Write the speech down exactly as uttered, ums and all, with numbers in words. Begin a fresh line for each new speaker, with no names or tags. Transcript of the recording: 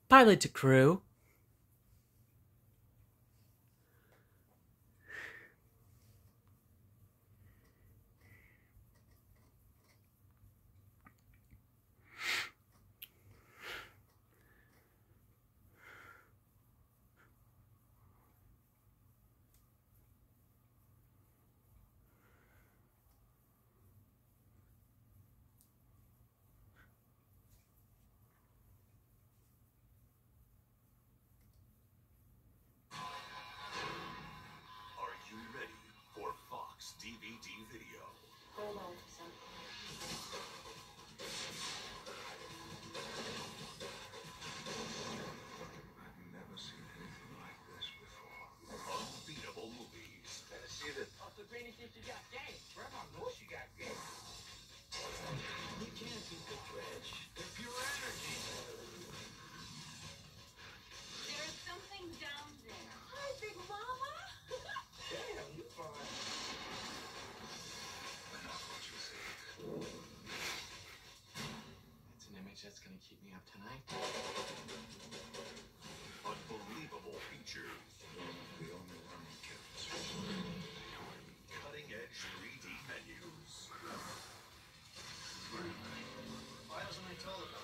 Pilot to crew.
D V D video.
Hold on to some.
I've never seen anything like this before. Unbeatable movies.
Better see this.
Oh, so Granny thinks you got game.
Grandma knows she got game.
You can't beat the dredge.
They're pure energy.
There's something down there. Hi, Big Mama.
Damn, you fine.
It's an image that's gonna keep me up tonight.
Unbelievable features.
The only one who kills.
Cutting edge three D menus.
Why wasn't I told about